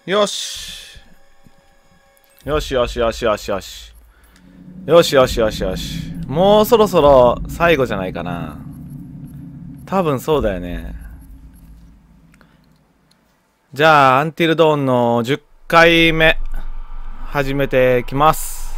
よし。よしよしよしよしよし。よしよしよしよし。もうそろそろ最後じゃないかな。多分そうだよね。じゃあ、アンティルドーンの10回目、始めていきます。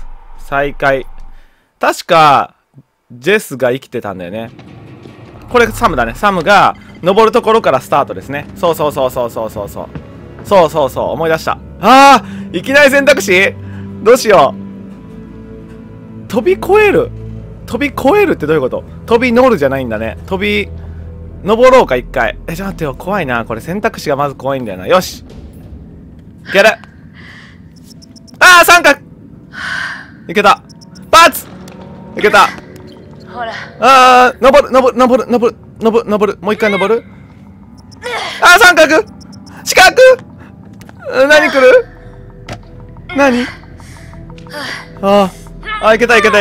再開。確か、ジェスが生きてたんだよね。これサムだね。サムが登るところからスタートですね。そうそうそうそうそうそうそう。そうそうそう、思い出した。ああ、いきなり選択肢どうしよう。飛び越える。飛び越えるってどういうこと？飛び乗るじゃないんだね。登ろうか、一回。ちょっと待ってよ、怖いな。これ選択肢がまず怖いんだよな。よし。いける。ああ、三角いけた。パツいけた。 ほら。 ああ、登る。もう一回登る。ああ、三角四角何来る何ああ、いけた。ああ、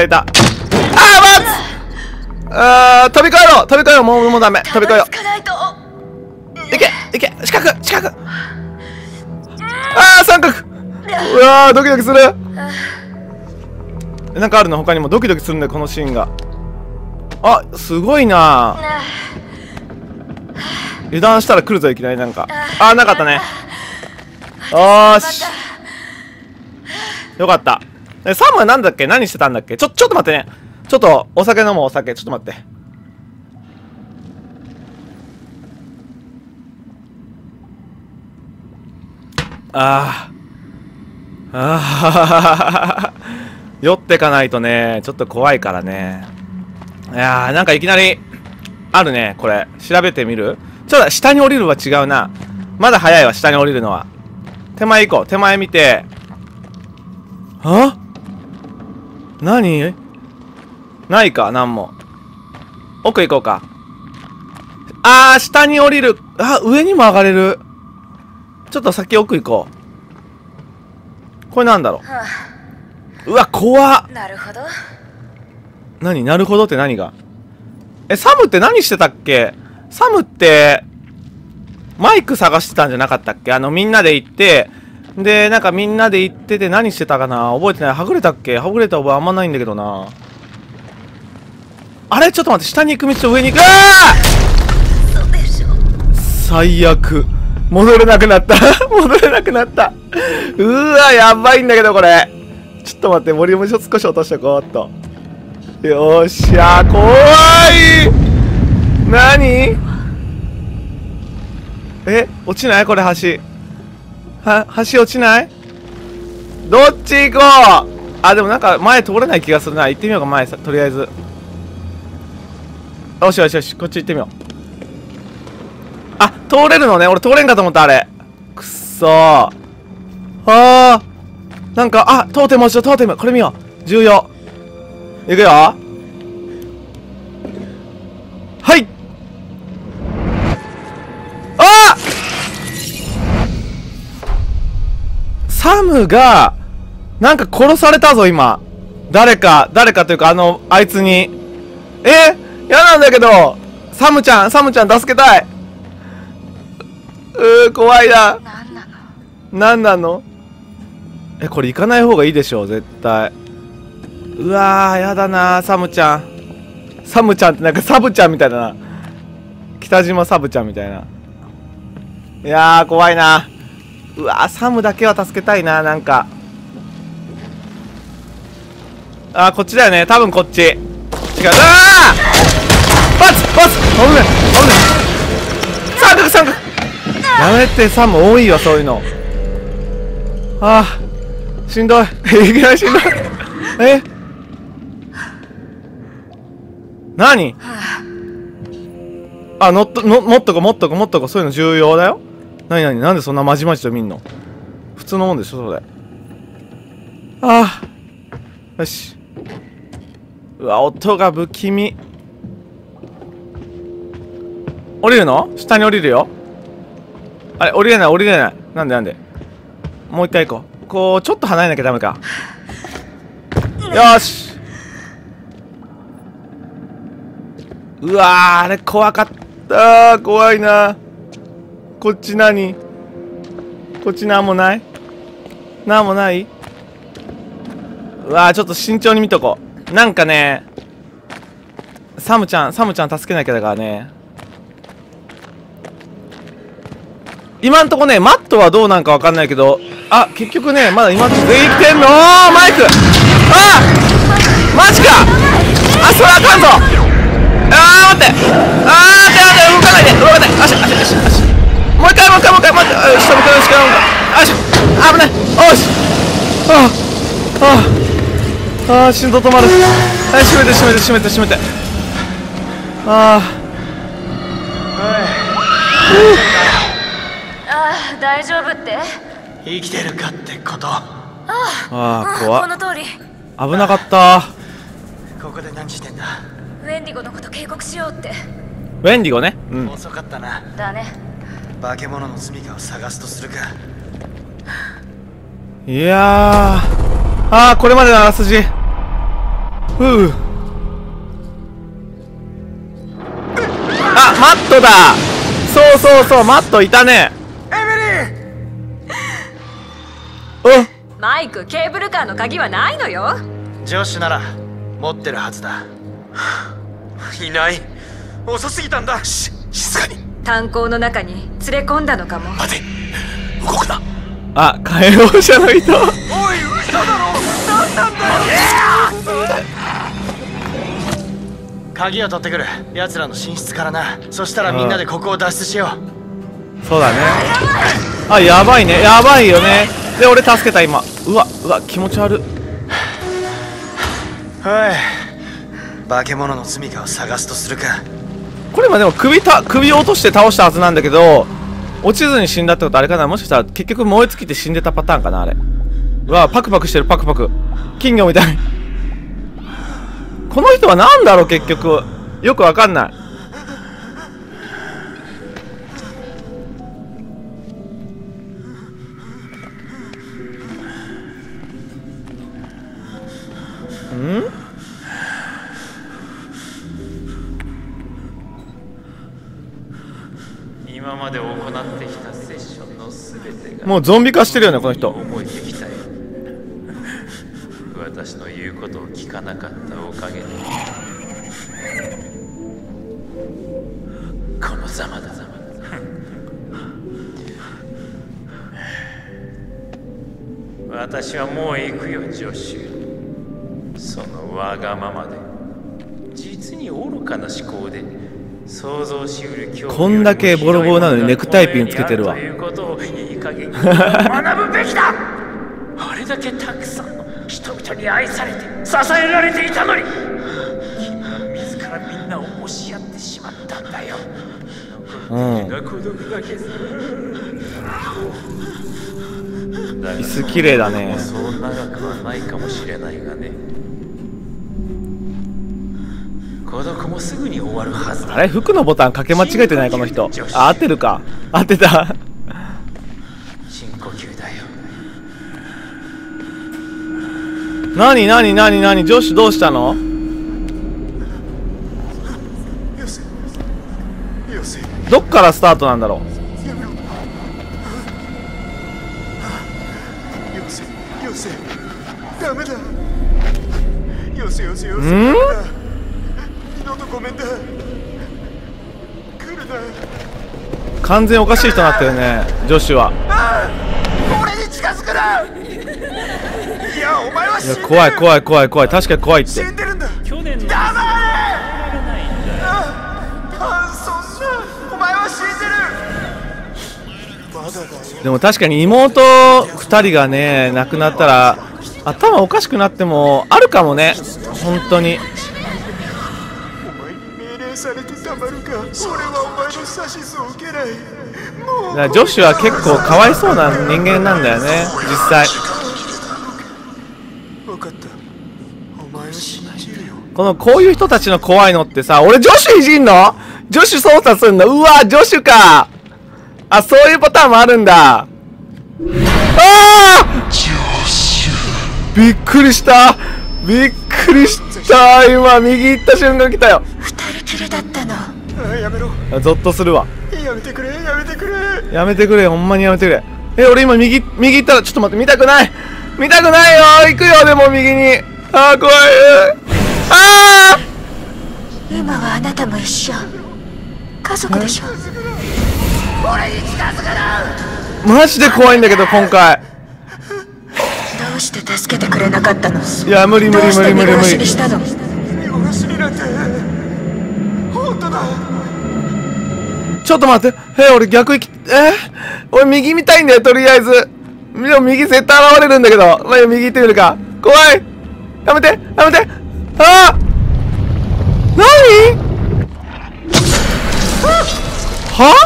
ああ、飛び越えろもうダメ。飛び越えよう。いけ四角ああ、三角うわー、ドキドキする。なんかあるの？他にもドキドキするんだよ、このシーンが。あ、すごいな。油断したら来るぞ、いきなりなんか。あー、なかったね。よーし。よかった。サムはなんだっけ？何してたんだっけ？ちょっと待ってね。ちょっと、お酒飲もう、お酒。ちょっと待って。酔ってかないとね、ちょっと怖いからね。いやー、なんかいきなり、あるね、これ。調べてみる？ちょっと、下に降りるは違うな。まだ早いわ、下に降りるのは。手前行こう。手前見て。は？何？ないか、なんも。奥行こうか。あー、下に降りる。あ、上にも上がれる。ちょっと先奥行こう。これなんだろう。うわ、怖っ。 なるほど。 なるほどって何が？サムって何してたっけ？サムって、マイク探してたんじゃなかったっけ？みんなで行って、で、なんかみんなで行ってて何してたかな？覚えてない。はぐれたっけ？はぐれた覚えあんまないんだけどな。あれ？ちょっと待って、下に行く道と上に行く。 そうでしょ。 最悪。戻れなくなった。うわ、やばいんだけど、これ。ちょっと待って、ボリューム少し落としてこうっと。よっしゃ、怖い。何？落ちないこれ、橋。橋落ちない？どっち行こう。あ、でもなんか前通れない気がするな。行ってみようか、前さ、とりあえず。よし、こっち行ってみよう。あ、通れるのね。俺通れんかと思った、あれ。くっそー。なんか、トーテム落ちた、トーテム。これ見よう。重要。いくよ。はい。サムが、なんか殺されたぞ、今。誰かというか、あいつに。嫌なんだけど。サムちゃん、助けたい。怖いな。なんなの？これ行かない方がいいでしょ、絶対。うわー、やだな、サムちゃんってなんかサブちゃんみたいだな。北島サブちゃんみたいな。いやー、怖いな。うわー、サムだけは助けたいな、なんか。こっちだよね、多分こっち。違う。バツ危ない。三角やめて、サム多いわ、そういうの。しんどい。いきなりしんどい。何？もっとこ、そういうの重要だよ。なんでそんなまじまじと見んの？普通のもんでしょ、それ。よし。うわ、音が不気味。降りるの？下に降りるよ。あれ、降りれない。なんで。もう一回行こう。こう、ちょっと離れなきゃダメか。よーし。うわー、あれ怖かったー。怖いな。こっち何？ こっちなんもない。なんもない。うわー、ちょっと慎重に見とこう。なんかね、サムちゃん助けなきゃだからね。今んとこね、マットはどうなんかわかんないけど、あ、結局ね、まだ今んとこ全員来てんのー。マイク、あーマジか。あ、それあかんぞ。あー待って、あー待って、動かないで、動かない。足、もう一回待って、下向くしか足、危ない。おし、心臓止まる。はい、閉めて。ああ、大丈夫って？ 生きてるかってこと。 あ、怖っ。 この通り。 危なかった。 ここで何してんだ。 ウェンディゴのこと警告しようって。 ウェンディゴね。うん。 遅かったな。 だね。 化け物の住処を探すとするか。 いやー、これまでのあらすじ。ふう。あ、マットだ。そう、マットいたね。 マイク、ケーブルカーの鍵はないのよ。 ジョッシュなら持ってるはずだ。いない。遅すぎたんだ。静かに。 炭鉱の中に連れ込んだのかも。 待て、動くな。 あ、解放者の人。 おい、嘘だろ。何なんだよ。鍵を取ってくる。奴らの寝室からな。そしたらみんなでここを脱出しよう。そうだね。あ、やばいね。やばいよね。で、俺助けた今。うわ、気持ち悪い。 はい。化け物の住処を探すとするか。 これ今でも首を落として倒したはずなんだけど、落ちずに死んだってことあれかな。もしかしたら結局燃え尽きて死んでたパターンかな、あれ。うわ、パクパクしてる、パクパク。金魚みたい。この人は何だろう、結局。よくわかんない。 今まで行ってきたセッションのすべてがもうゾンビ化してるよね、この人。 覚えてきたよ。私の言うことを聞かなかったおかげでこのざまだ。私はもう行くよ、ジョシュ。そのわがままで実に愚かな思考で想像しうる恐怖。 こんだけボロボロなのにネクタイピンつけてるわ。 ということをいい加減学ぶべきだ。あれだけたくさんの人々に愛されて支えられていたのに、君は自らみんなを押し合ってしまったんだよ。孤独だけ椅子綺麗だね。 そう長くはないかもしれないがね。孤独もすぐに終わるはずだ。 あれ、服のボタンかけ間違えてないこの人。あ、合ってるか。合ってた。 深呼吸だよ。 なにジョシュどうしたの？どっからスタートなんだろう。 ダメだ。よせ。二度とごめんだ。来るな。 完全おかしい人になったよね、ジョシュは。 俺に近づくな。いや、お前は死んでる。 怖い。確かに怖いって。 死んでるんだ。 去年の黙れ。そんな。お前は死んでる。まだだよ。 でも確かに妹2人がね亡くなったら頭おかしくなってもあるかもね、本当に。 お前に命令されてたまるか。俺はお前の指図を受けない。 だからジョシュは結構かわいそうな人間なんだよね、実際。 分かった。お前を信じるよ。 こういう人たちの怖いのってさ、俺ジョシュいじんの？ジョシュ操作すんの？うわ、ジョシュか。あ、そういうパターンもあるんだ。ああ！びっくりした。今右行った瞬間来たよ。 二人きりだったの。 やめろ。 ゾッとするわ。 やめてくれ。 やめてくれ、ほんまにやめてくれ。 俺今右行ったら、ちょっと待って、見たくないよ。行くよ、でも右に。あー、怖い。あ今はあなたも一緒。家族でしょ。 ー、マジで怖いんだけど、今回。 どうして助けてくれなかったの？ いや、無理。 どうして見殺しにしたの？ 見殺しになんて本当だ。 ちょっと待って。俺逆行き、俺右見たいんだよ、とりあえず。でも右絶対現れるんだけど。まあ、右行ってみるか。怖い。やめて。ああ、何？は？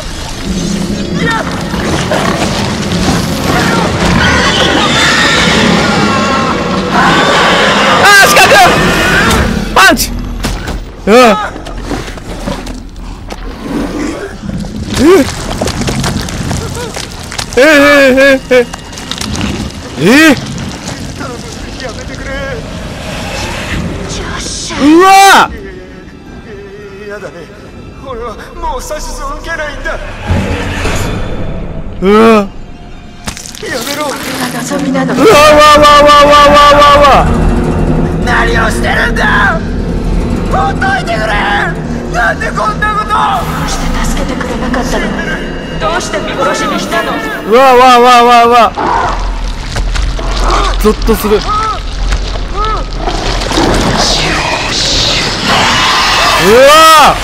ああ、四角！パンチ！うわやだね。俺はもう指図を受けないんだ。 うわやめろ。 望みなの。 うわ何をしてるんだ。ほっといてくれ。なんでこんなこと。 どうして助けてくれなかったの？どうして見殺しにしたの？ うわゾッとする。うわ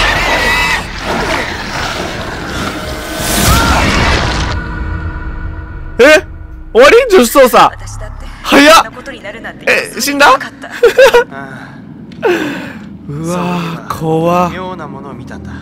終わり？女子操作私だって早っ。 こんなことになるなんて死んだ？ なかったうわ怖っ。 妙なものを見たんだ。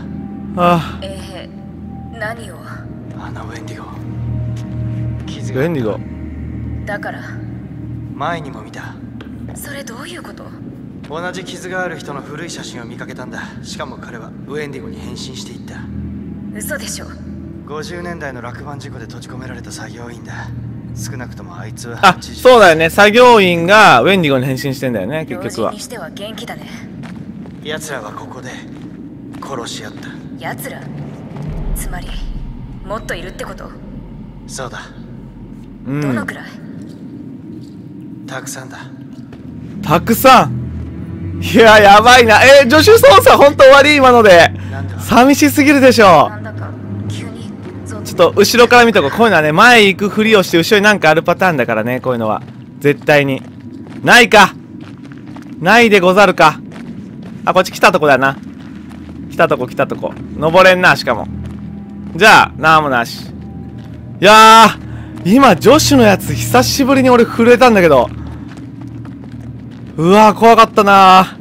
何を？ あのウェンディゴ。傷ウェンディゴ。 だから前にも見た。 それどういうこと？ 同じ傷がある人の古い写真を見かけたんだ。しかも彼はウェンディゴに変身していった。 嘘でしょ。 50年代の落盤事故で閉じ込められた作業員だ。少なくともあいつはあ、そうだよね。作業員がウェンディゴに変身してんだよね、結局は老人に。しては元気だね。 奴らはここで殺し合った。 奴ら？つまりもっといるってこと？ そうだ。 うん。 どのくらい？ たくさんだ。 たくさん。いや、やばいな。助手操作ほんと終わり今ので。 なんだ。 寂しすぎるでしょ。 なんだか急にちょっと後ろから見とこう。こういうのはね、前行くふりをして後ろになんかあるパターンだからね、こういうのは。絶対に。ないか。ないでござるか。あ、こっち来たとこだな。来たとこ。登れんな、しかも。じゃあ、なんもなし。いやー、今、女子のやつ久しぶりに俺震えたんだけど。うわー、怖かったな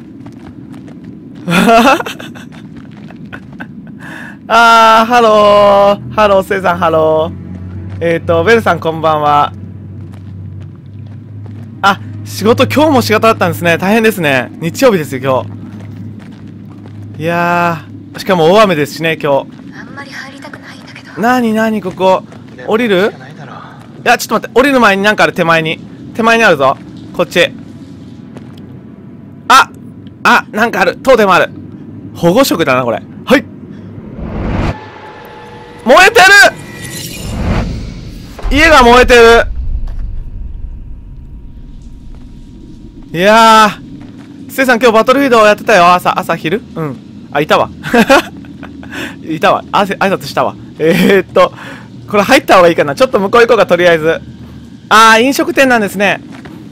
ー。ハロー、せいさん、ハロー。ベルさん、こんばんは。あ、仕事今日も仕事だったんですね。大変ですね。日曜日ですよ、今日。いやー、しかも大雨ですしね、今日。 あんまり入りたくないんだけど。 なに、ここ。降りる？ ないだろう。 いや、ちょっと待って、降りる前になんかある、手前にあるぞ。こっち。なんかある。トーテムある。保護色だな、これ。はい。燃えてる！家が燃えてる！いやー。せいさん今日バトルフィードやってたよ。朝、昼？うん。いたわ。いたわ。挨拶したわ。これ入った方がいいかな。ちょっと向こう行こうか、とりあえず。飲食店なんですね。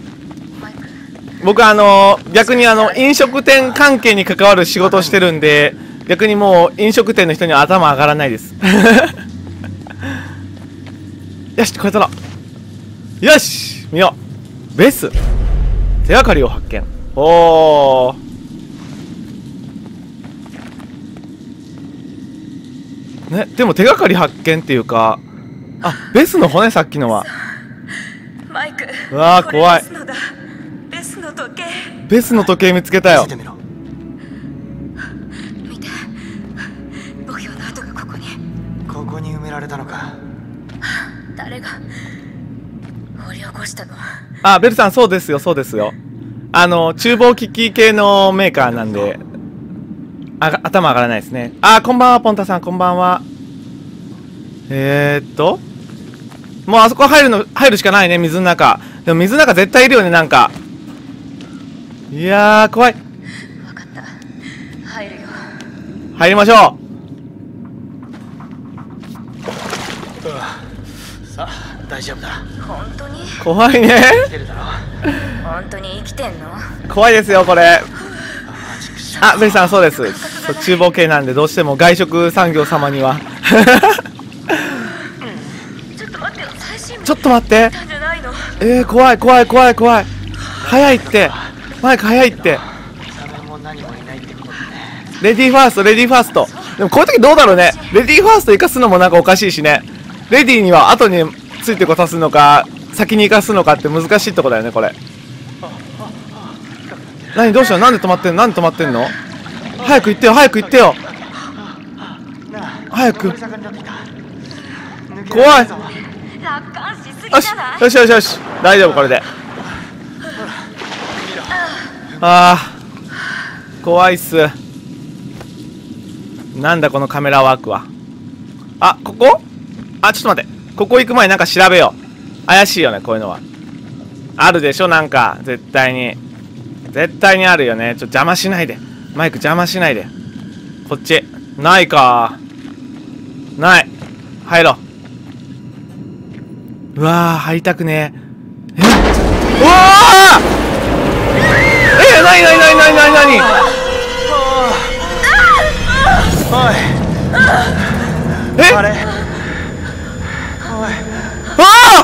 僕逆に飲食店関係に関わる仕事をしてるんで、逆にもう飲食店の人には頭上がらないです。よし、これ取ろう。よし、見よう。ベス。手がかりを発見。おー。ね、でも手がかり発見っていうか、ベスの骨、さっきのは。 マイク。 うわー、怖い。 ベスの時計。 ベスの時計見つけたよ。 見せてみろ。 見て。墓標の跡がここに。 ここに埋められたのか。 誰が掘り起こしたの？ ベルさん、そうですよ。厨房機器系のメーカーなんで、頭上がらないですね。 もうあそこ入るしかないね、水の中。でも水の中絶対いるよね、なんか。いやー、怖い。 分かった。入るよ。 入りましょさあ大丈夫だ。 本当に？ う。怖いね。 来てるだろ。 本当に生きてんの？ 怖いですよ、これ。あ、ベリさん、そうです。そう、厨房系なんで、どうしても外食産業様には。 ちょっと待ってよ、最新ちょっと待って。 じゃないの？ 怖い怖い怖い怖い。早いって。マイク早いって。 サメも何もいないってことだね。 レディーファースト、レディーファースト。でもこういう時どうだろうね。レディーファースト生かすのもなんかおかしいしね。レディーには後についてこさすのか、先に生かすのかって難しいとこだよね、これ。何どうしたの？なんで止まってんの？なんで止まってんの？早く行ってよ、早く行ってよ。早く。怖い。 楽観しすぎよしじゃない？ よしよしよし、大丈夫、これで。あー、怖いっす。なんだこのカメラワークは。あ、ここ？あ、ちょっと待って、ここ行く前になんか調べよう。怪しいよね、こういうのは。あるでしょ、なんか絶対にあるよね。邪魔しないで、マイク邪魔しないで。こっちないか。ない。入ろう。うわー、入りたくねえ。うわー、なになになになになになに。 おいあれ。おい。 あ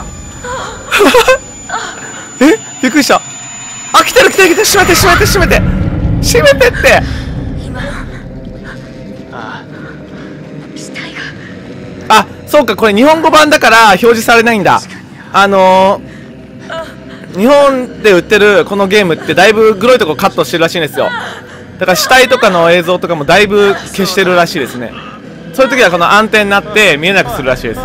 ーびっくりした。あ、来てる来てる来てる。閉めて閉めて閉めて閉めてって。 今のあ死体が。 あ、そうか、これ日本語版だから表示されないんだ。日本で売ってるこのゲームってだいぶグロいとこカットしてるらしいんですよ。だから死体とかの映像とかもだいぶ消してるらしいですね。そういう時はこの暗転になって見えなくするらしいです。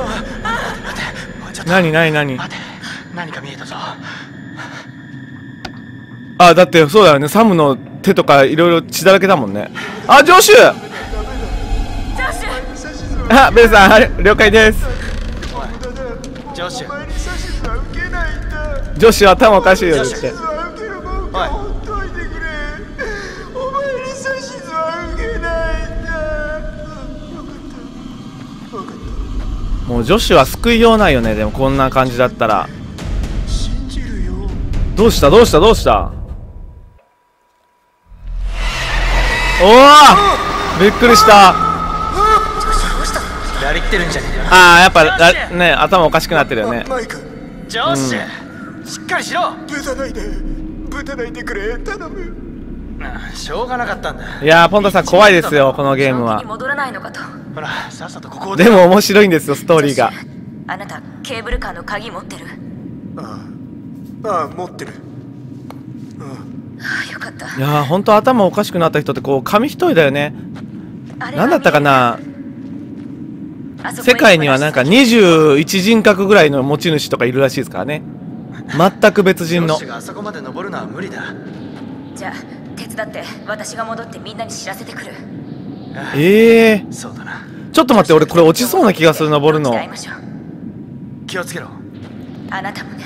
何何何。 待て、何か見えたぞ。 あ、だってそうだよね、サムの手とかいろいろ血だらけだもんね。あ、ジョシュ。あ、ベルさん、はい、了解です。 ジョシュ、 ジョシュ頭おかしいよって。 おい。 もうジョシュは救いようないよね。でもこんな感じだったら。 信じるよ。 どうしたどうしたどうした。おお、びっくりした。 やりきってるんじゃねえか。 ああ、やっぱね、頭おかしくなってるよね。 マイク、 ジョシュ、しっかりしろ。 ぶたないでくれ、頼む。 しょうがなかったんだ。 いやー、ポンタさん怖いですよ、このゲームは。 戻らないのかと。 ほら、さっさとここを出でも面白いんですよ、ストーリーが。 あなたケーブルカーの鍵持ってる？ ああ、持ってる。 ああ、よかった。 いやー、ほんと頭おかしくなった人ってこう紙一重だよね。なんだったかな、世界にはなんか21人格ぐらいの持ち主とかいるらしいですからね。全く別人の。 ジョシュがあそこまで登るのは無理だ。 じゃあ手伝って、私が戻ってみんなに知らせてくる。 そうだな。 ちょっと待って、俺これ落ちそうな気がする、登るの。 気をつけろ。 あなたもね。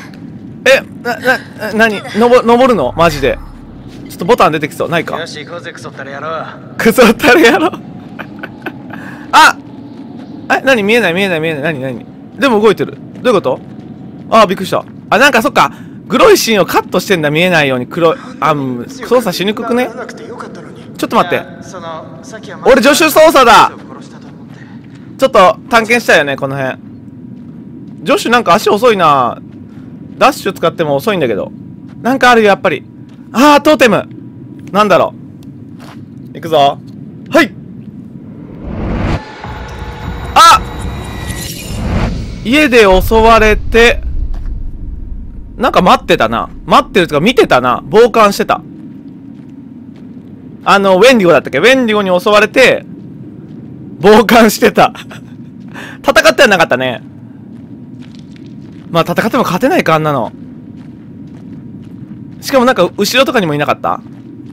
何登るのマジで。ちょっとボタン出てきそう。ないか。 よし、行こうぜ、クソったらやろう。 クソったれやろ。あっ、何見えない見えない見えない。何でも動いてる。どういうこと？あー、びっくりした。あ、なんかそっか、グロいシーンをカットしてんだ、見えないように。黒い、操作しにくくね。ちょっと待って、俺助手操作だ。ちょっと探検したよね、この辺。助手なんか足遅いな。ダッシュ使っても遅いんだけど。なんかあるよ、やっぱり。あー、トーテム。なんだろう。いくぞ。はい。あ、家で襲われて、なんか待ってたな。待ってるとか見てたな。傍観してた。ウェンディゴだったっけ？ウェンディゴに襲われて、傍観してた。戦ってはなかったね。まあ戦っても勝てないか、あんなの。しかもなんか後ろとかにもいなかった。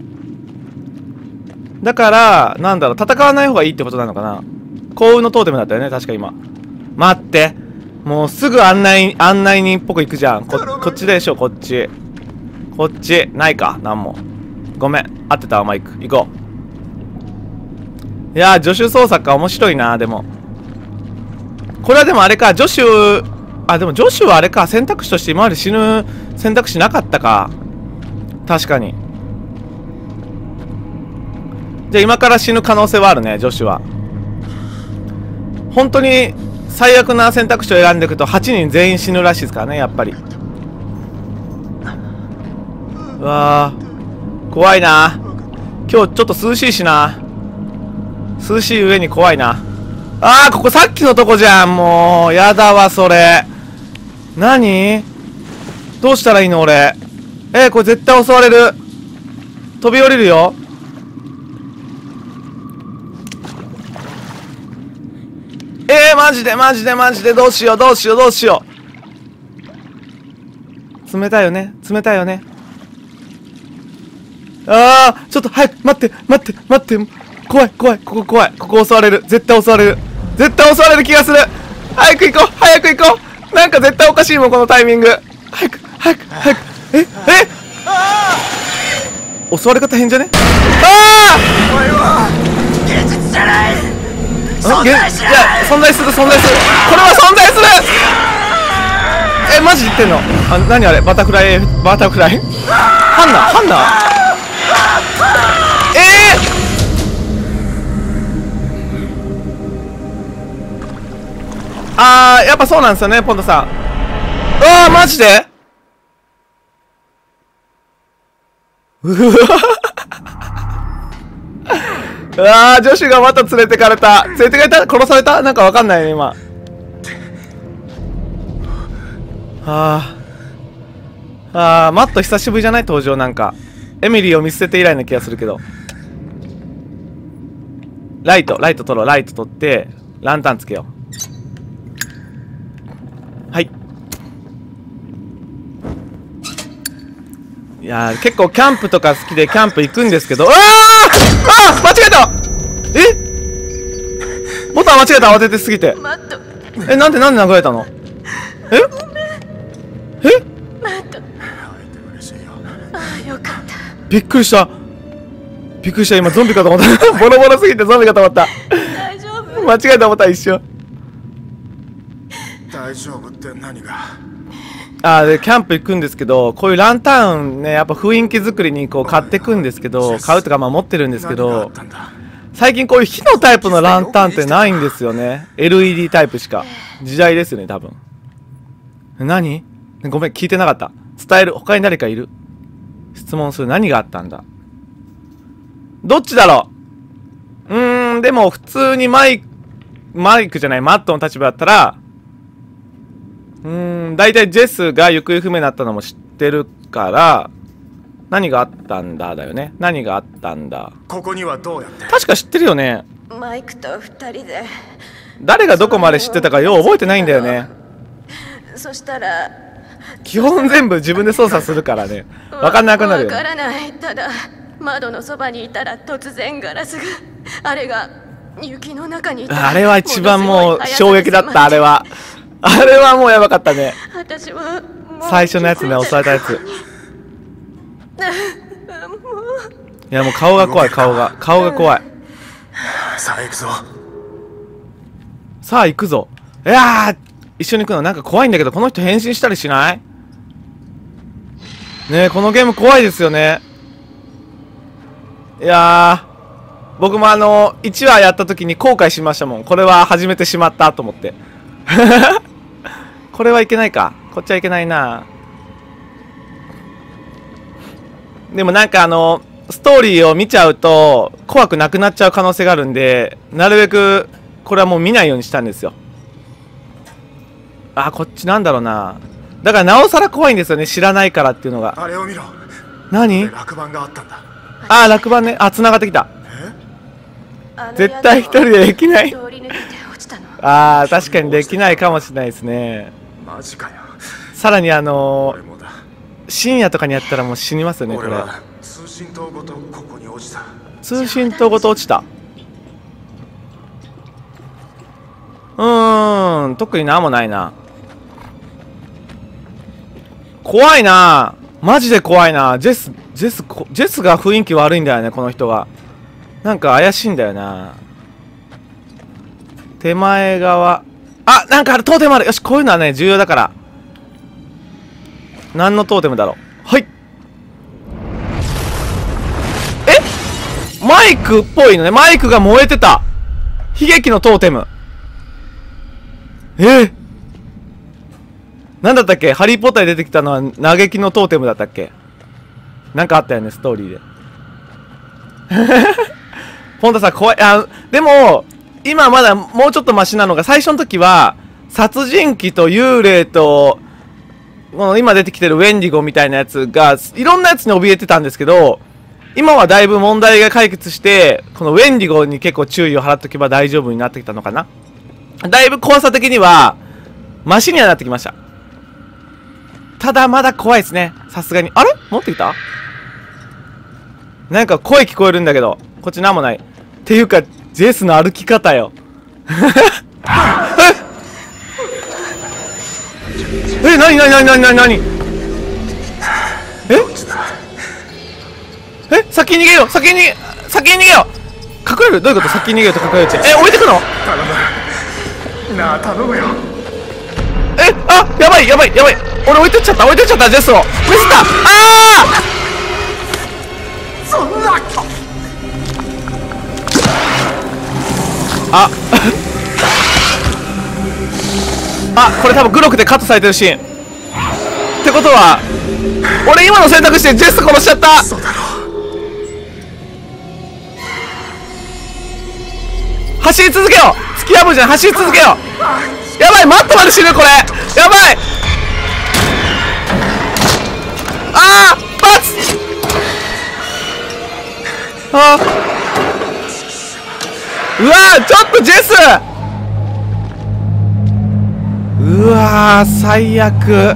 だからなんだろう、戦わない方がいいってことなのかな。幸運のトーテムだったよね、確か今。待って、 もうすぐ案内人っぽく行くじゃん。こっちでしょ、こっち。こっち。ないか、なんも。ごめん。合ってたわ、マイク。行こう。いやー、助手操作か。面白いな、でも。これはでもあれか、助手、あ、でも助手はあれか、選択肢として今まで死ぬ選択肢なかったか。確かに。じゃあ今から死ぬ可能性はあるね、助手は。本当に最悪な選択肢を選んでいくと8人全員死ぬらしいですからね、やっぱり。うわー、怖いな。今日ちょっと涼しいしな。涼しい上に怖いな。あー、ここさっきのとこじゃん。もうやだわ、それ。何どうしたらいいの俺。これ絶対襲われる。飛び降りるよ。マジでマジでマジでどうしようどうしようどうしよう。冷たいよね、冷たいよね。あー、ちょっと早く待って待って待って。怖い怖い、ここ怖い。ここ襲われる。絶対襲われる。絶対襲われる気がする。早く行こう早く行こう。なんか絶対おかしいもん、このタイミング。早く早く早く。襲われ方変じゃね。あー、 お前は現実じゃない。存在しない。 いや、存在する存在する。これは存在する。マジで言ってんの。あ、何あれ、バタフライバタフライハンナハンナ。あー、やっぱそうなんですよね、ポンドさん。うわー、マジで。うわー、女子がまた連れてかれた。連れてかれた、殺された、なんかわかんないね、今。マット久しぶりじゃない登場。なんかエミリーを見捨てて以来な気がするけど。ライト取ろう。ライト取ってランタンつけよう。はい。いやー、結構キャンプとか好きでキャンプ行くんですけど、間違えた。ボタン間違えた、慌ててすぎて。なんで殴られたの。びっくりした。今ゾンビかと思った。ボロボロすぎてゾンビかと思った。 大丈夫。 間違えた思った一瞬。 大丈夫って何が。 でキャンプ行くんですけど、こういうランタンね、やっぱ雰囲気作りにこう買ってくんですけど、買うとかまあ持ってるんですけど、最近こういう火のタイプのランタンってないんですよね。LED タイプしか。時代ですよね、多分。何？ごめん、聞いてなかった。伝える。他に誰かいる？質問する。何があったんだ。どっちだろう。でも普通にマイクじゃない、マットの立場だったら、大体ジェスが行方不明になったのも知ってるから、何があったんだだよね。何があったんだ。 ここにはどうやって。 確か知ってるよね。 マイクと二人で。 誰がどこまで知ってたかよう覚えてないんだよね。 そしたら基本全部自分で操作するからね、分かんなくなるよね。 わからない。ただ窓のそばにいたら突然ガラスが、あれが雪の中にいた。 あれは一番もう衝撃だった。あれはもうやばかったね。 私は最初のやつね、襲われたやつ。いやもう顔が怖い。顔が怖い。 さあ行くぞ。 さあ行くぞ。いやー、一緒に行くのなんか怖いんだけど、この人変身したりしない？ねえ、このゲーム怖いですよね。いやー、僕も1話やった時に後悔しましたもん。これは始めてしまったと思って。これはいけないか。こっちはいけないな。でもなんかストーリーを見ちゃうと怖くなくなっちゃう可能性があるんで、なるべくこれはもう見ないようにしたんですよ。こっちなんだろうな。だからなおさら怖いんですよね、知らないからっていうのが。 あれを見ろ。 何？ 落盤があったんだ。 落盤ね。繋がってきた。絶対一人でできない。確かにできないかもしれないですね。 マジかよ。 さらに深夜とかにやったらもう死にますよね、これ。 通信塔ごとここに落ちた。 通信塔ごと落ちた。特になんもないな。 怖いな。マジで怖いな。ジェスが雰囲気悪いんだよね、この人が。なんか怪しいんだよな。手前側。あ、なんかある、トーテムある。よし、こういうのはね、重要だから。何のトーテムだろう。はい。マイクっぽいのね。マイクが燃えてた。悲劇のトーテム。なんだったっけ？ハリーポッターで出てきたのは嘆きのトーテムだったっけ？なんかあったよね、ストーリーで。ポンタさん怖い。でも、今まだもうちょっとマシなのが、最初の時は、殺人鬼と幽霊と、この今出てきてるウェンディゴみたいなやつが、いろんなやつに怯えてたんですけど、今はだいぶ問題が解決して、このウェンディゴに結構注意を払っとけば大丈夫になってきたのかな。だいぶ怖さ的には、マシにはなってきました。ただまだ怖いですね。さすがに。あれ持ってきた？なんか声聞こえるんだけど、こっちなんもない。っていうか、ジェスの歩き方よ。なに先に逃げよう、先に逃げよう。隠れる？どういうこと？先に逃げようと隠れるって。置いてくの？ 頼むなあ、頼むよ。 やばい。俺置いてっちゃった、ジェスを。ミスった。 そんなこれ多分グロくてカットされてるシーンってことは、俺今の選択してジェス殺しちゃった。 そうだろう。 走り続けよう。突き破るじゃん、走り続けよう。やばい、マットまで死ぬ、これ。やばい。バツ。うわー、ちょっとジェス。うわー、最悪。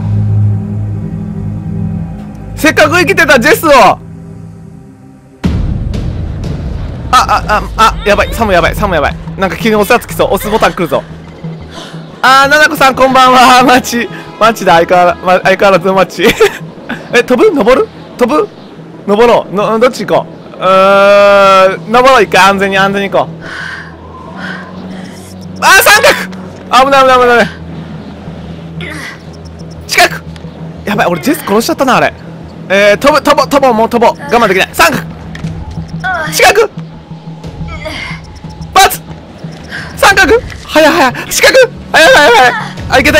せっかく生きてたジェスを。やばい、サムやばい。なんか急に押すやつきそう。押すボタン来るぞ。ななこさんこんばんは。マッチで相変わらずマッチ。飛ぶ？登る？登ろう。どっち行こう？登ろう、一回。安全に行こう。三角！危ない。近く！やばい、俺ジェス殺しちゃったな、あれ。飛ぼう。我慢できない。三角！近く！バツ！三角！早い。四角！早い。いけた。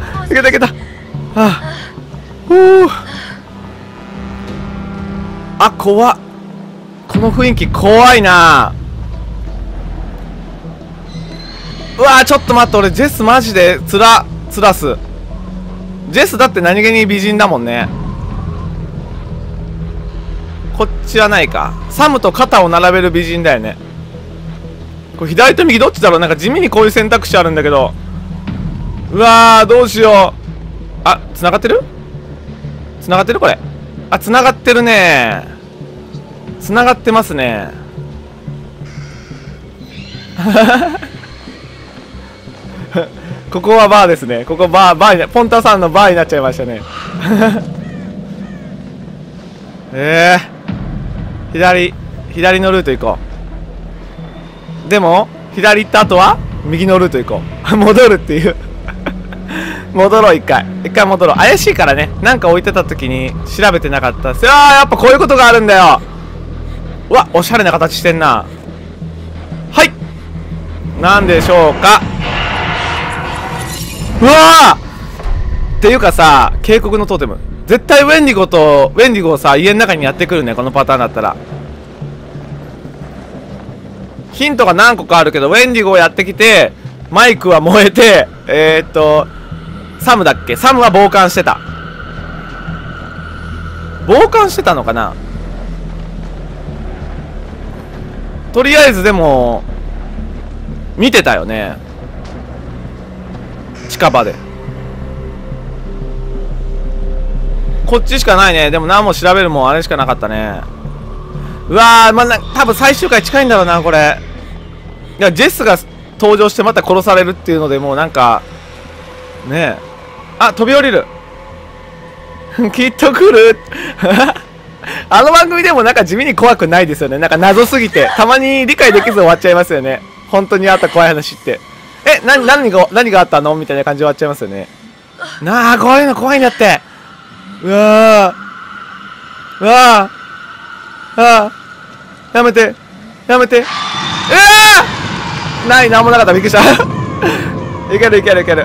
怖っ。この雰囲気怖いな。うわー、ちょっと待って、俺ジェスマジでつらす。ジェスだって何気に美人だもんね。こっちはないか。サムと肩を並べる美人だよね。これ左と右どっちだろう。なんか地味にこういう選択肢あるんだけど。うわー、どうしよう。繋がってるこれ。繋がってるね。繋がってますね。ここはバーですね。ここバーポンタさんのバーになっちゃいましたね。左のルート行こう。でも左行った後は右のルート行こう。戻るっていう。戻ろう、一回戻ろう。怪しいからね。なんか置いてた時に調べてなかったっす。やっぱこういうことがあるんだよ。うわ、おしゃれな形してんな。はい、なんでしょうか。うわーっていうかさ、警告のトーテム絶対ウェンディゴをさ、家の中にやってくるね、このパターンだったら。ヒントが何個かあるけど、ウェンディゴをやってきて、マイクは燃えて、サムだっけ？サムは傍観してた。傍観してたのかな？とりあえずでも、見てたよね。近場で。こっちしかないね。でも何も調べるもんあれしかなかったね。うわー、多分最終回近いんだろうな、これ。いや、ジェスが登場してまた殺されるっていうので、もうなんか、ねえ。飛び降りる。 きっと来るあの番組でもなんか地味に怖くないですよね。なんか謎すぎてたまに理解できず終わっちゃいますよね。本当にあった怖い話って何があったのみたいな感じで終わっちゃいますよね。なあこういうの怖いんだって。うわーうわーあーやめてやめて。なんもなかった。びっくりしたいけるいけるいける。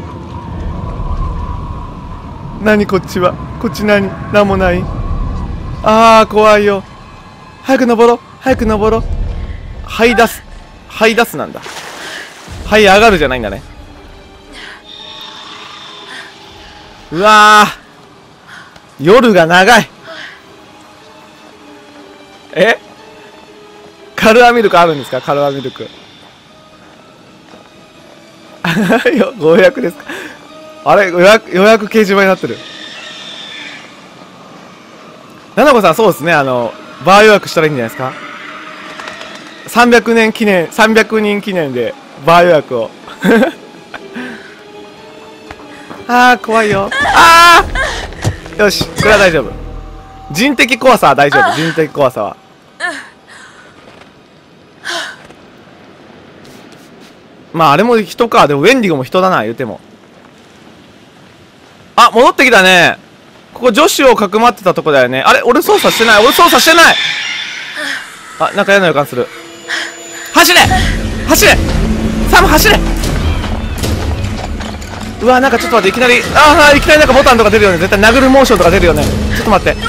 何こっちは。こっちなんもない。あー怖いよ。早く登ろう早く登ろう。はい出すなんだ。はい上がるじゃないんだね。うわー夜が長い。カルアミルクあるんですか？カルアミルクご予約ですか？あれ予約掲示板になってる。ななこさんそうですね。バー予約したらいいんじゃないですか？300人記念でバー予約をあー怖いよ。あーよしこれは大丈夫。人的怖さは大丈夫。人的怖さはまああれも人か。でもウェンディゴも人だな言うても。あ戻ってきたね。ここ女子をかくまってたとこだよね。あれ俺操作してない。あなんか嫌な予感する。走れサム走れ。うわなんかちょっと待って。いきなりなんかボタンとか出るよね。絶対殴るモーションとか出るよね。ちょっと待って。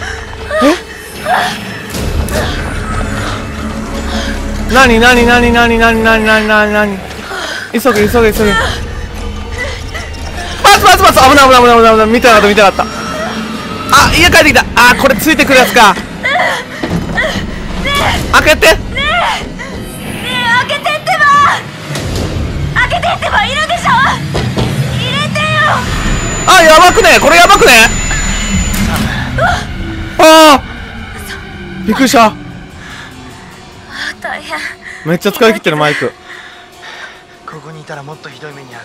何急げ待つ。危ない見たかった。あ家帰ってきた。あこれついてくるやつか。開けて開けてってばいるでしょ。入れてよ。あやばくねこれやばくね。あびっくりした。 大変。 めっちゃ使い切ってるマイク。 ここにいたらもっとひどい目に遭う。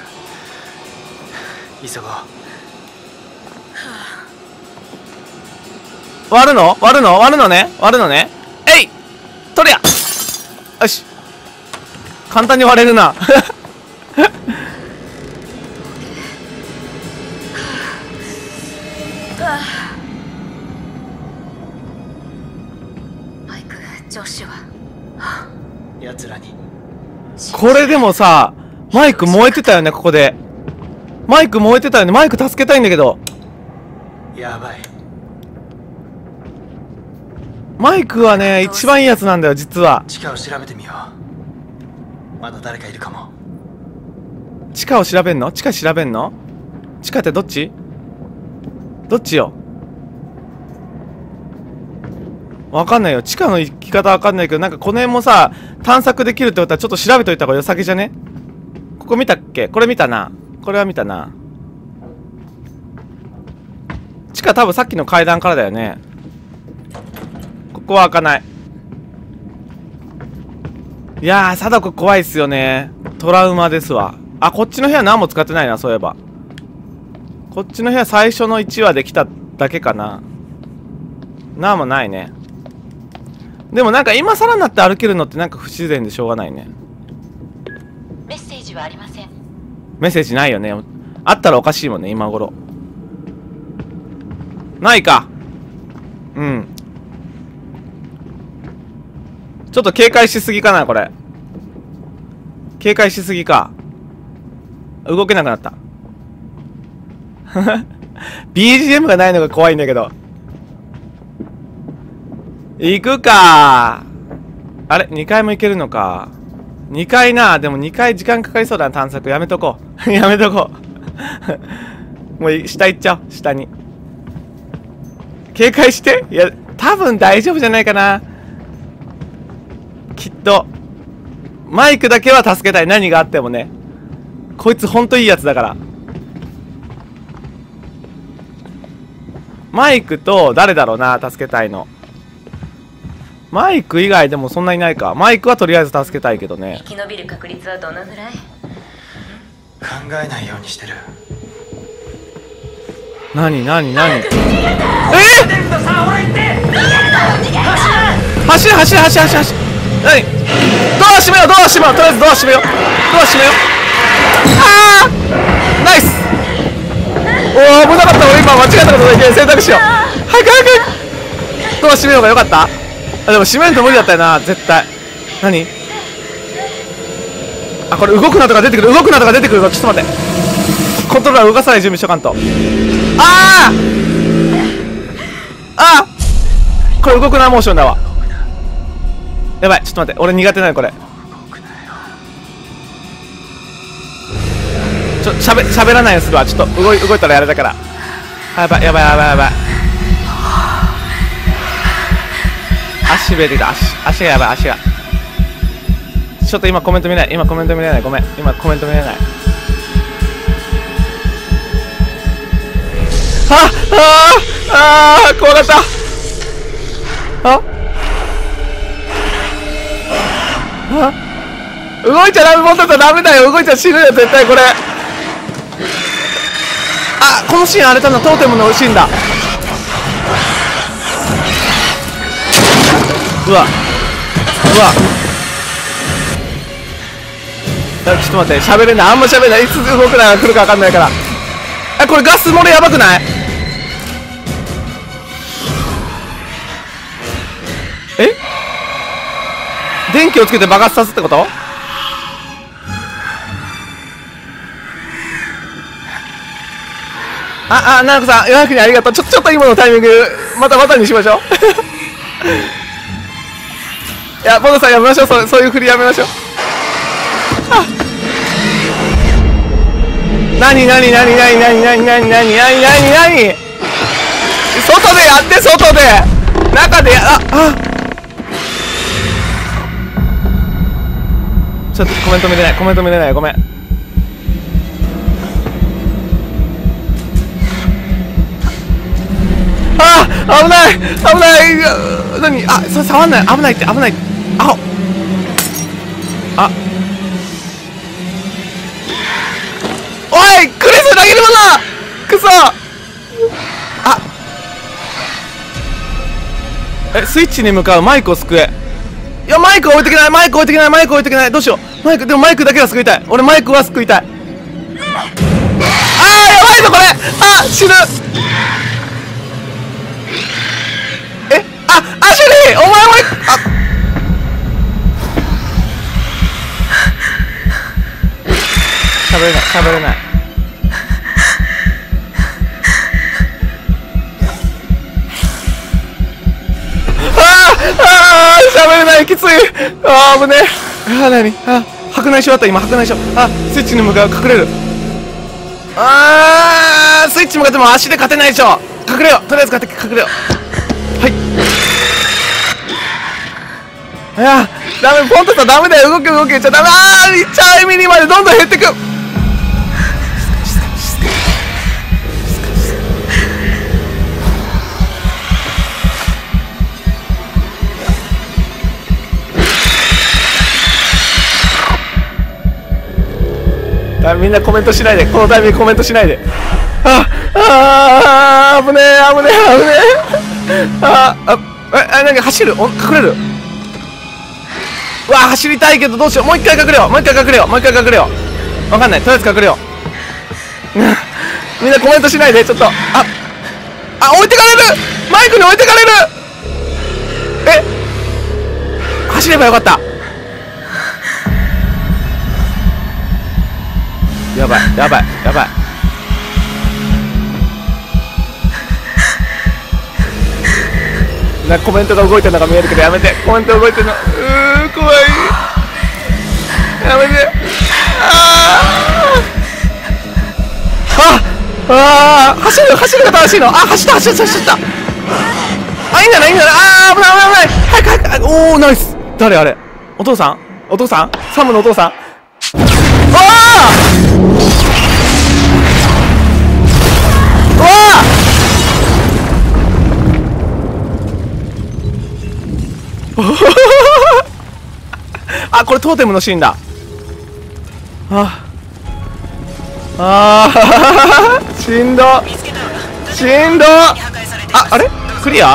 急ごう。 割るのね。えい取れや。よし簡単に割れるなマイク女子は奴らにこれでもさマイク燃えてたよね。ここでマイク燃えてたよね。マイク助けたいんだけど。 やばい。 マイクはね一番いいやつなんだよ実は。 地下を調べてみよう。まだ誰かいるかも。 地下調べんの？地下ってどっちよ。わかんないよ。地下の行き方わかんないけど、なんかこの辺もさ探索できるってことはちょっと調べといた方が良さげじゃね？ここ見たっけ？これ見たな。これは見たな。地下多分さっきの階段からだよね。ここは開かない。いやー貞子怖いっすよね。トラウマですわ。あこっちの部屋何も使ってないな。そういえばこっちの部屋最初の1話できただけかな。なんもないね。でもなんか今更になって歩けるのってなんか不自然でしょうがないね。 メッセージはありません。 メッセージないよね。あったらおかしいもんね今頃。ないか。うんちょっと警戒しすぎかなこれ。警戒しすぎか。動けなくなったBGM がないのが怖いんだけど。行くか。あれ2階も行けるのか。2階な。でも2階時間かかりそうだな。探索やめとこうやめとこうもう下行っちゃおう。下に警戒して。いや多分大丈夫じゃないかな。きっとマイクだけは助けたい。何があってもね。こいつほんといいやつだから。マイクと誰だろうな助けたいの。マイク以外でもそんなにないか。マイクはとりあえず助けたいけどね。 生き延びる確率はどのぐらい？ 考えないようにしてる。 何逃げて。さあ、俺行って。 走れ何？ドア閉めよう。とりあえずドア閉めよう。あーナイス。おお、危なかった。俺今間違えたことだけ選択しよう。早くドア閉めようがよかった。あ、でも閉めんと無理だったよな、絶対。何？あ、これ動くなとか出てくるぞ。ちょっと待って。コントローラー動かさない準備しとかんと。ああこれ動くなモーションだわ。やばい、ちょっと待って、俺苦手なのこれ。喋らないようにするわ。ちょっと動いたらやれだから。やばい。足滑りだ。足がやばい。足がちょっと今コメント見れない。ごめん。今コメント見れない。怖かった。動いちゃダメ。持ってたらダメだよ。動いちゃ死ぬよ絶対これ。このシーン荒れたのトーテムのシーンだ。うわちょっと待って、喋れない。あんま喋れない。いつ動くなが来るか分かんないから。これガス漏れやばくない？電気をつけて爆発さすってこと？ななこさん400人ありがとう。ちょっと今のタイミングまたにしましょう。いやボドさんやめましょう。そういう振りやめましょう。何外でやって。外で中でちょっとコメント見れない。ごめん。危ない。何？それ触んない。危ない。おい、クリス投げるもの。クソ。スイッチに向かうマイクを救え。いや、マイク置いてけない。どうしよう。でもマイクだけは救いたい。俺マイクは救いたい。やばいぞこれ。死ぬ。アシュリーお前も喋れない。喋れない。きつい。危ねえ。何？白内障あった。今白内障。スイッチに向かう。隠れる。スイッチ向かっても足で勝てないでしょ。隠れよう。とりあえず隠れよう。はい。ダメ。ポンとしたらダメだよ。動けちゃダメ。チャイミニまでどんどん減ってく。みんなコメントしないで。このタイミングコメントしないで。危ねえ。なんか走る。隠れる。走りたいけどどうしよう。もう一回隠れよう。わかんない。とりあえず隠れよう。みんなコメントしないで。ちょっと置いてかれる。マイクに置いてかれる。走ればよかった。やばい。コメントが動いてるのが見えるけどやめて。コメント動いてるの怖い。やめて。走るが正しいの。走った。いいんじゃない。危ない。早く。ナイス。誰あれ？お父さん？サムのお父さん？これトーテムのシーンだ。しんど。 しんど。あれクリア。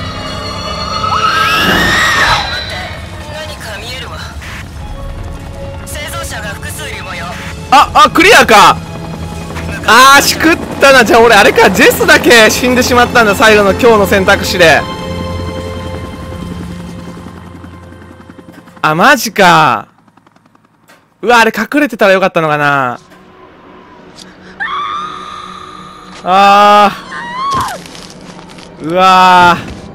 クリアか。しくったな。じゃあ俺あれか、ジェスだけ死んでしまったんだ、最後の今日の選択肢で。マジか。うわ、あれ隠れてたらよかったのかな。うわ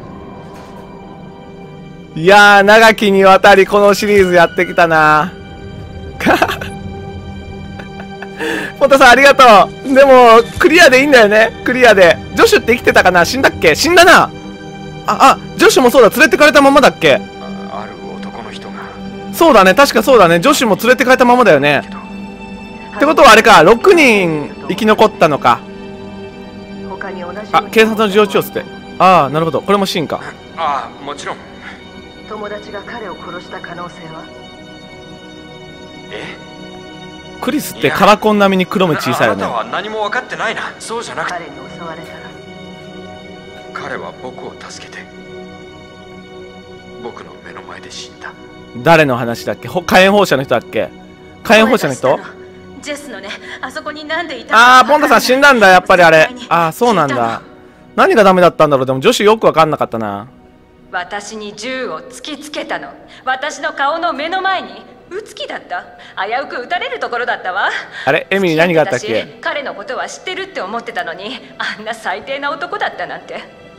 ー。いやー、長きにわたりこのシリーズやってきたな。ポタさんありがとう。でもクリアでいいんだよね。クリアで。ジョシュって生きてたかな。死んだっけ。死んだな。ジョシュもそうだ。連れてかれたままだっけ。 ある男の人が。 そうだね、確かそうだね。ジョシュも連れてかれたままだよね。ってことはあれか、6人生き残ったのか。警察の事情聴取って。なるほど。これもシーンか。 もちろん。 友達が彼を殺した可能性は。 クリスってカラコン並みに黒目小さいよね。 あなたは何も分かってないな。そうじゃなくて、 彼に襲われたら彼は僕を助けて僕の目の前で死んだ。 誰の話だっけ。火炎放射の人だっけ。火炎放射の人。 ジェスのね、あそこになんでいたポンタさん死んだんだ、やっぱりあれ。そうなんだ。何がダメだったんだろう。でも女子よく分かんなかったな。 私に銃を突きつけたの。私の顔の目の前に。撃つ気だった。危うく撃たれるところだったわ。 あれエミリー何があったっけ。 彼のことは知ってるって思ってたのに、あんな最低な男だったなんて。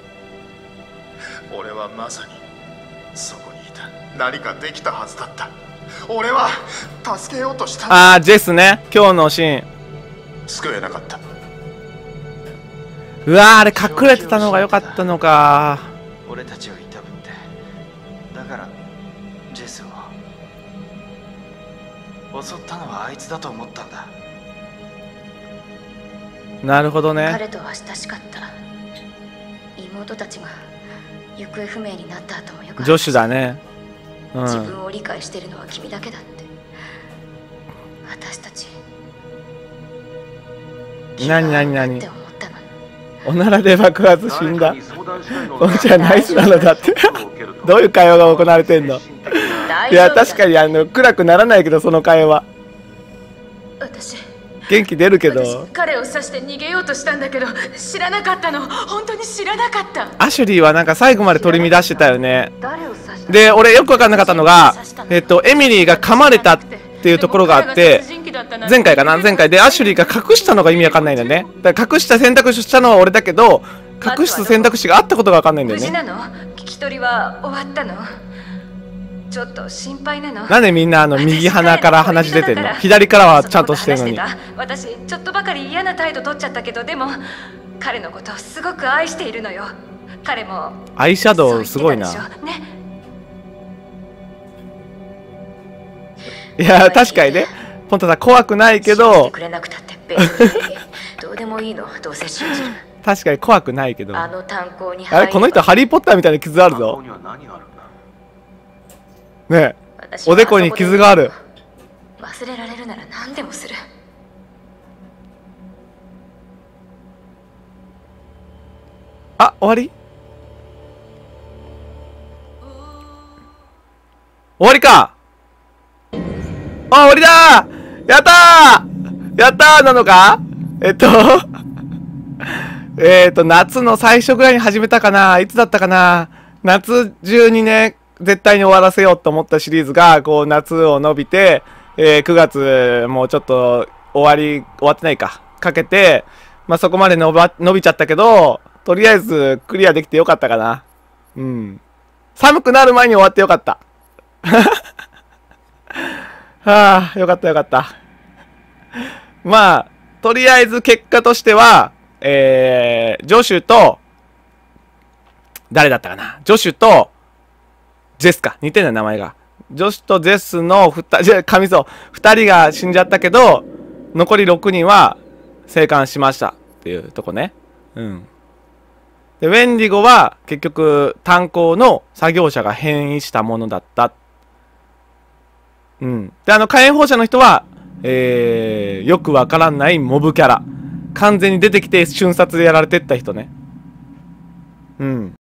俺はまさにそこにいた。何かできたはずだった。俺は助けようとした。 ジェスね、今日のシーン救えなかった。 うわ、あれ隠れてたのが良かったのか。 俺たちをいたぶって、だからジェスを襲ったのはあいつだと思ったんだ。 なるほどね。 彼とは親しかった。妹たちが行方不明になった後もよく。 女子だね。 自分を理解してるのは君だけだって。私たち。 何おならで爆発死んだ。おじゃナイスなのだって。どういう会話が行われてんの。いや確かに暗くならないけど、その会話私元気出るけど。 彼を刺して逃げようとしたんだけど知らなかったの。本当に知らなかった。 アシュリーはなんか最後まで取り乱してたよね。で俺よく分かんなかったのが、エミリーが噛まれたっていうところがあって、前回でアシュリーが隠したのが意味わかんないんだよね。だから隠した選択肢したのは俺だけど、隠す選択肢があったことがわかんないんだよね。 無事なの？聞き取りは終わったの？ちょっと心配なの。 なんでみんな右鼻から鼻血出てんの。左からはちゃんとしてるのに。 私ちょっとばかり嫌な態度取っちゃったけど、でも彼のことをすごく愛しているのよ。彼もアイシャドウすごいな。 ね。 いや確かにね、本当だ怖くないけど。 どうでもいいの、どうせ信じる。 確かに怖くないけど。 あの炭鉱にあれこの人ハリーポッターみたいな傷あるぞ。ねえ、おでこに傷がある。 忘れられるなら何でもする。 終わり？終わりか。終わりだー。やったーやったーなのか。夏の最初ぐらいに始めたかな。いつだったかな。夏中にね絶対に終わらせようと思ったシリーズがこう夏を伸びて、9月もうちょっと終わってないかかけて、そこまで伸びちゃったけど、とりあえずクリアできてよかったかな。寒くなる前に終わってよかったはあ、よかったよかった。とりあえず結果としては、ジョシュと誰だったかな。ジョシュとジェスか。似てんだ名前が。ジョシュとジェスの2人が死んじゃったけど、残り6人は生還しましたっていうとこね。でウェンディゴは結局炭鉱の作業者が変異したものだった。で火炎放射の人は、よくわからないモブキャラ。 完全に出てきて瞬殺でやられてった人ね。うん。